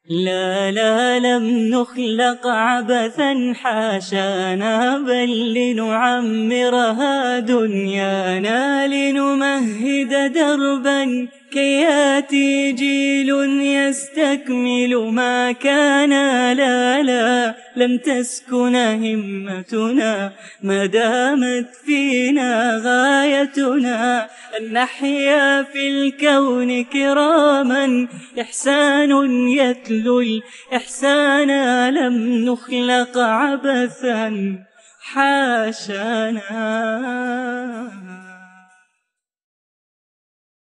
لا لا لم نخلق عبثا حاشانا، بل لنعمرها دنيانا، لنمهد دربا كي ياتي جيل يستكمل ما كان. لا لا لم تسكن همتنا ما دامت فينا غايتنا، أن نحيا في الكون كراما، إحسان يتلو الإحسان. لم نخلق عبثا حاشانا.